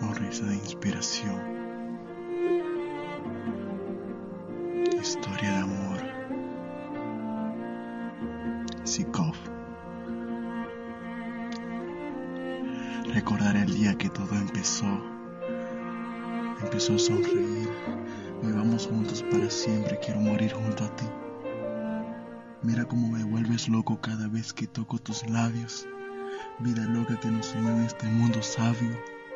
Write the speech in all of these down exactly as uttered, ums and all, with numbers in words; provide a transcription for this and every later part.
Sonrisa de inspiración. Historia de amor. Sikov. Recordar el día que todo empezó. Empezó a sonreír. Vivamos juntos para siempre. Quiero morir junto a ti. Mira cómo me vuelves loco cada vez que toco tus labios. Vida loca que nos unió en este mundo sabio.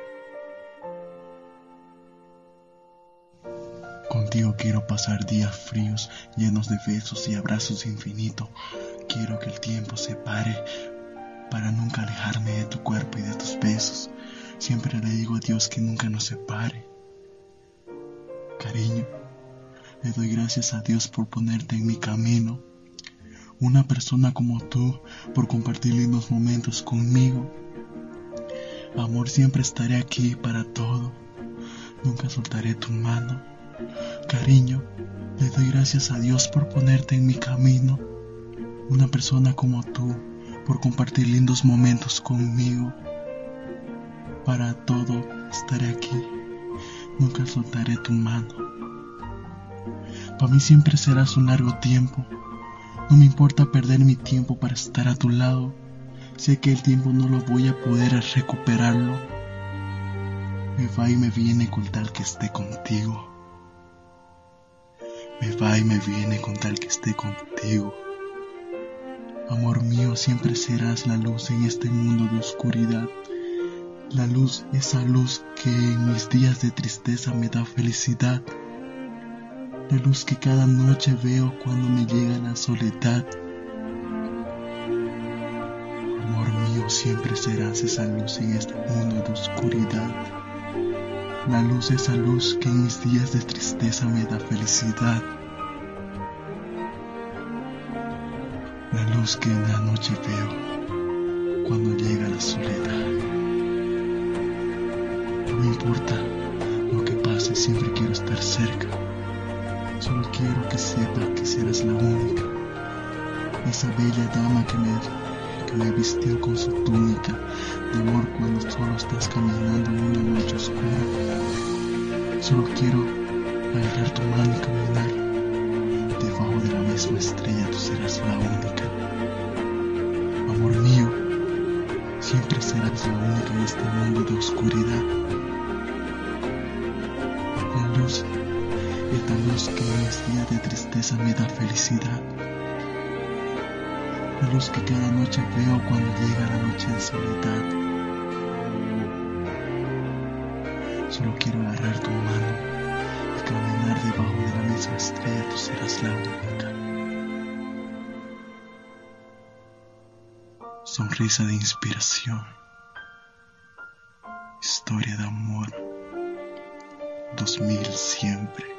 Contigo quiero pasar días fríos, llenos de besos y abrazos infinitos. Quiero que el tiempo se pare para nunca alejarme de tu cuerpo y de tus besos. Siempre le digo a Dios que nunca nos separe. Cariño, le doy gracias a Dios por ponerte en mi camino. Una persona como tú, por compartir lindos momentos conmigo. Amor, siempre estaré aquí para todo. Nunca soltaré tu mano. Cariño, le doy gracias a Dios por ponerte en mi camino. Una persona como tú, por compartir lindos momentos conmigo. Para todo estaré aquí. Nunca soltaré tu mano. Para mí siempre serás un largo tiempo. No me importa perder mi tiempo para estar a tu lado. Sé que el tiempo no lo voy a poder recuperarlo. Me va y me viene con tal que esté contigo. Me va y me viene con tal que esté contigo. Amor mío, siempre serás la luz en este mundo de oscuridad. La luz, esa luz que en mis días de tristeza me da felicidad. La luz que cada noche veo cuando me llega la soledad. Amor mío, siempre serás esa luz en este mundo de oscuridad. La luz, esa luz que en mis días de tristeza me da felicidad. La luz que en la noche veo cuando llega la soledad. No me importa lo que pase, siempre quiero estar cerca. Solo quiero que sepas que serás la única. Esa bella dama que me, que me vistió con su túnica de amor cuando solo estás caminando en una noche oscura. Solo quiero agarrar tu mano y caminar debajo de la misma estrella. Tú serás la única. Amor mío, siempre serás la única en este mundo de oscuridad. La luz, esta luz que en mis días de tristeza me da felicidad. La luz que cada noche veo cuando llega la noche de soledad. Solo quiero agarrar tu mano y caminar debajo de la misma estrella. Tú serás la única. Sonrisa de inspiración. Historia de amor. dos mil siempre.